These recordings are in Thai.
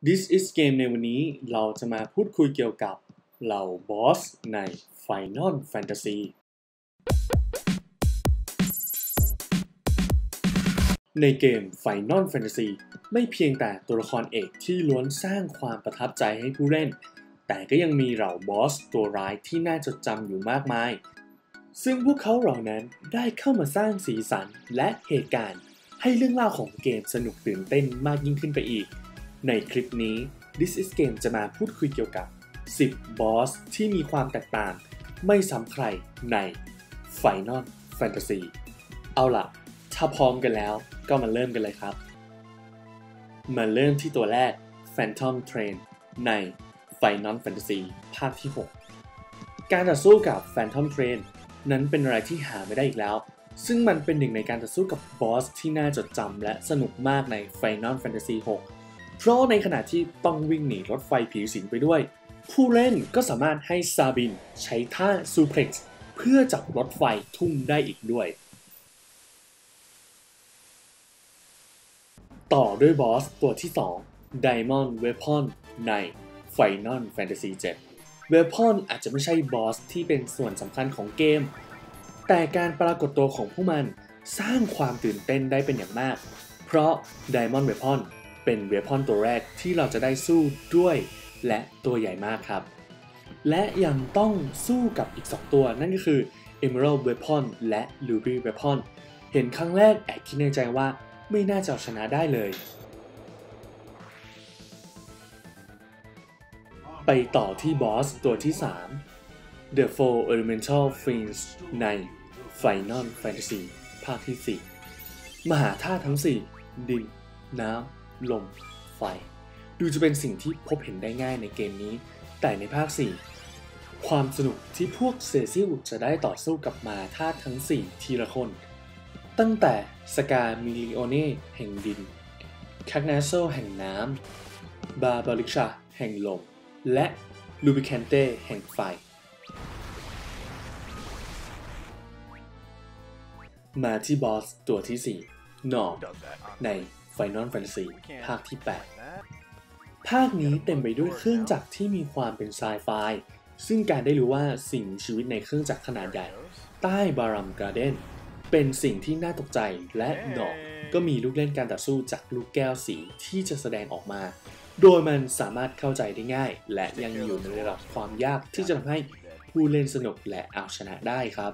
This is Game ในวันนี้เราจะมาพูดคุยเกี่ยวกับเหล่าบอสใน Final Fantasy ในเกม Final Fantasy ไม่เพียงแต่ตัวละครเอกที่ล้วนสร้างความประทับใจให้ผู้เล่นแต่ก็ยังมีเหล่าบอสตัวร้ายที่น่าจดจำอยู่มากมายซึ่งพวกเขาเหล่านั้นได้เข้ามาสร้างสีสันและเหตุการณ์ให้เรื่องราวของเกมสนุกตื่นเต้นมากยิ่งขึ้นไปอีกในคลิปนี้ This is Game จะมาพูดคุยเกี่ยวกับ10บอสที่มีความแตกต่างไม่ซ้ำใครใน Final Fantasy เอาล่ะถ้าพร้อมกันแล้วก็มาเริ่มกันเลยครับมาเริ่มที่ตัวแรก Phantom Train ใน Final Fantasy ภาคที่ 6 การต่อสู้กับ Phantom Train นั้นเป็นอะไรที่หาไม่ได้อีกแล้วซึ่งมันเป็นหนึ่งในการต่อสู้กับบอสที่น่าจดจำและสนุกมากใน Final Fantasy 6 เพราะในขณะที่ต้องวิ่งหนีรถไฟผีสิงไปด้วยผู้เล่นก็สามารถให้ซาบินใช้ท่าซูเพล็กซ์เพื่อจับรถไฟทุ่มได้อีกด้วยต่อด้วยบอสตัวที่ 2 Diamond Weapon ใน Final Fantasy 7 Weapon อาจจะไม่ใช่บอสที่เป็นส่วนสำคัญของเกมแต่การปรากฏตัวของพวกมันสร้างความตื่นเต้นได้เป็นอย่างมากเพราะ Diamond Weapon เป็น Weapon ตัวแรกที่เราจะได้สู้ด้วยและตัวใหญ่มากครับและยังต้องสู้กับอีก2ตัวนั่นก็คือ Emerald Weapon และ Ruby Weapon เห็นครั้งแรกแอบคิดในใจว่าไม่น่าจะชนะได้เลยไปต่อที่บอสตัวที่ 3 The Four Elemental Fiends ใน Final Fantasy ภาคที่ 4 มหาธาตุทั้ง 4 ดิน น้ำ ลม ไฟดูจะเป็นสิ่งที่พบเห็นได้ง่ายในเกมนี้แต่ในภาค 4 ความสนุกที่พวกเซซิลจะได้ต่อสู้กับมหาธาตุทั้ง 4 ทีละคนตั้งแต่สกามิลิโอเน่แห่งดินแคกนาโซแห่งน้ำบาบาริชาแห่งลมและลูบิแคนเต้แห่งไฟมาที่บอสตัวที่ 4 นอร์ใน Final Fantasy ภาคที่ 8 ภาคนี้เต็มไปด้วยเครื่องจักรที่มีความเป็นไซไฟซึ่งการได้รู้ว่าสิ่งมีชีวิตในเครื่องจักรขนาดใหญ่ใต้บารัมการ์เดนเป็นสิ่งที่น่าตกใจและนอร์ก็มีลูกเล่นการต่อสู้จากลูกแก้วสีที่จะแสดงออกมาโดยมันสามารถเข้าใจได้ง่ายและยังอยู่ในระดับความยากที่จะทำให้ผู้เล่นสนุกและเอาชนะได้ครับ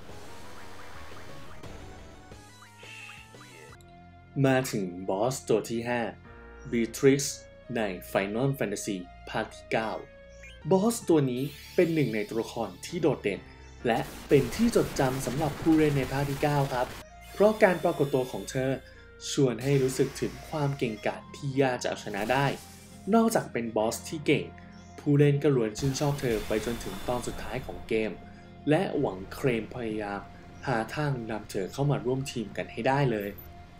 มาถึงบอสตัวที่ 5 Beatrix ใน Final Fantasy ภาคที่ 9 บอสตัวนี้เป็นหนึ่งในตัวละครที่โดดเด่นและเป็นที่จดจำสำหรับผู้เล่นในภาคที่ 9 ครับเพราะการปรากฏตัวของเธอชวนให้รู้สึกถึงความเก่งกาจที่ยากจะเอาชนะได้นอกจากเป็นบอสที่เก่งผู้เล่นก็ล้วนชื่นชอบเธอไปจนถึงตอนสุดท้ายของเกมและหวังเคลมพยายามหาทางนำเธอเข้ามาร่วมทีมกันให้ได้เลย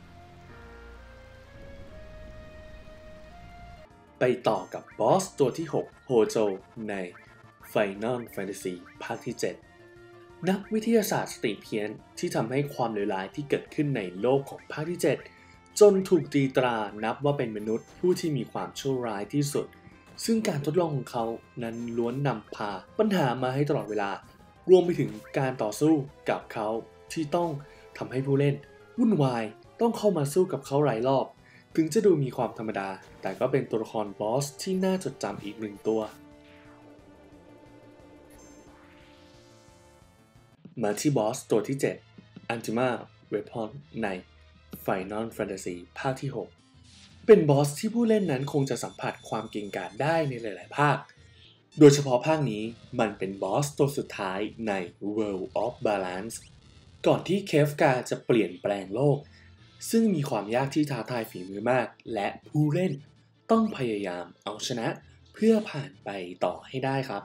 ไปต่อกับบอสตัวที่ 6 โฮโจใน Final Fantasy ภาคที่ 7 นักวิทยาศาสตร์สติเพี้ยนที่ทำให้ความเลวร้ายที่เกิดขึ้นในโลกของภาคที่ 7 จนถูกตีตรานับว่าเป็นมนุษย์ผู้ที่มีความชั่วร้ายที่สุดซึ่งการทดลองของเขานั้นล้วนนำพาปัญหามาให้ตลอดเวลารวมไปถึงการต่อสู้กับเขาที่ต้องทำให้ผู้เล่นวุ่นวายต้องเข้ามาสู้กับเขาหลายรอบถึงจะดูมีความธรรมดาแต่ก็เป็นตัวละครบอสที่น่าจดจำอีกหนึ่งตัวมาที่บอสตัวที่ 7 Ultima Weapon ใน Final Fantasy ภาคที่ 6 เป็นบอสที่ผู้เล่นนั้นคงจะสัมผัสความเก่งกาจได้ในหลายๆภาคโดยเฉพาะภาคนี้มันเป็นบอสตัวสุดท้ายใน World of Balance ก่อนที่เคฟกาจะเปลี่ยนแปลงโลกซึ่งมีความยากที่ท้าทายฝีมือมากและผู้เล่นต้องพยายามเอาชนะเพื่อผ่านไปต่อให้ได้ครับ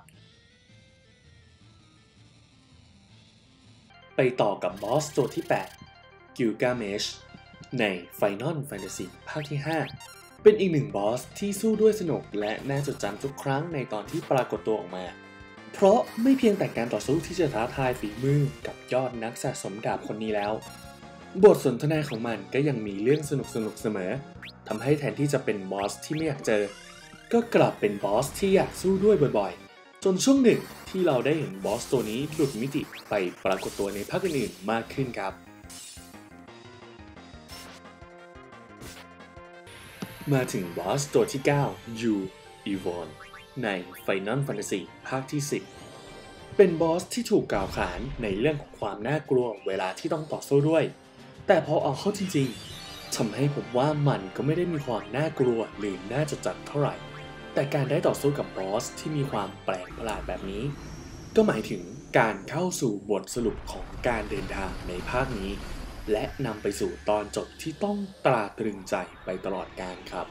ไปต่อกับบอสตัวที่ 8 Gilgamesh ใน Final Fantasy ภาคที่ 5 เป็นอีกหนึ่งบอสที่สู้ด้วยสนุกและน่าจดจำทุกครั้งในตอนที่ปรากฏตัวออกมาเพราะไม่เพียงแต่การต่อสู้ที่จะท้าทายฝีมือกับยอดนักสะสมดาบคนนี้แล้วบทสนทนาของมันก็ยังมีเรื่องสนุกเสมอทำให้แทนที่จะเป็นบอสที่ไม่อยากเจอก็กลับเป็นบอสที่อยากสู้ด้วยบ่อยๆจนช่วงหนึ่งที่เราได้เห็นบอสตัวนี้หลุดมิติไปปรากฏตัวในภาคอื่นๆมากขึ้นครับมาถึงบอสตัวที่9 Yu Evon ใน Final Fantasy ภาคที่10เป็นบอสที่ถูกกล่าวขานในเรื่องของความน่ากลัวเวลาที่ต้องต่อสู้ด้วยแต่พอเอาเข้าจริงๆทำให้ผมว่ามันก็ไม่ได้มีความน่ากลัวหรือน่าจะจัดเท่าไหร่แต่การได้ต่อสู้กับบอสที่มีความแปลกประหลาดแบบนี้ก็หมายถึงการเข้าสู่บทสรุปของการเดินทางในภาคนี้และนำไปสู่ตอนจบที่ต้องตราตรึงใจไปตลอดกาลครับ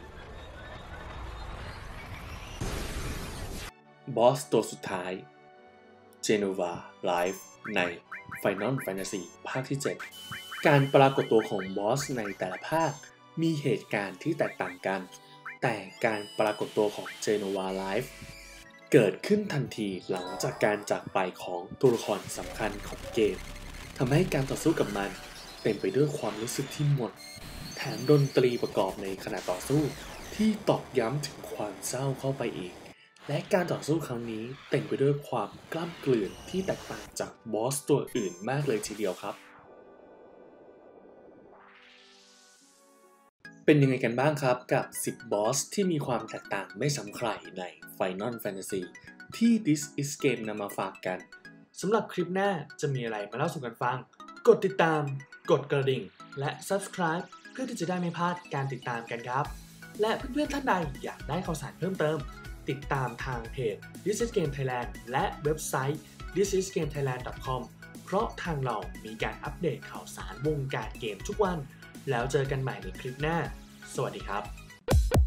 บอสตัวสุดท้าย Jenova Life ใน Final Fantasy ภาคที่7การปรากฏตัวของบอสในแต่ละภาคมีเหตุการณ์ที่แตกต่างกันแต่การปรากฏตัวของ Jenova Life เกิดขึ้นทันทีหลังจากการจากไปของตัวละครสำคัญของเกมทำให้การต่อสู้กับมันเต็มไปด้วยความรู้สึกที่หม่นแถมดนตรีประกอบในขณะต่อสู้ที่ตอกย้ำถึงความเศร้าเข้าไปอีกและการต่อสู้ครั้งนี้เต็มไปด้วยความกล้ำกลืนที่แตกต่างจากบอสตัวอื่นมากเลยทีเดียวครับเป็นยังไงกันบ้างครับกับ10บอสที่มีความแตกต่างไม่ซ้ำใครใน Final Fantasy ที่ This is Game นำมาฝากกันสำหรับคลิปหน้าจะมีอะไรมาเล่าสู่กันฟังกดติดตามกดกระดิ่งและ Subscribe เพื่อที่จะได้ไม่พลาดการติดตามกันครับและเพื่อนๆท่านใดอยากได้ข่าวสารเพิ่มเติมติดตามทางเพจ This is Game Thailand และเว็บไซต์ thisisgamethailand.com เพราะทางเรามีการอัปเดตข่าวสารวงการเกมทุกวันแล้วเจอกันใหม่ในคลิปหน้าสวัสดีครับ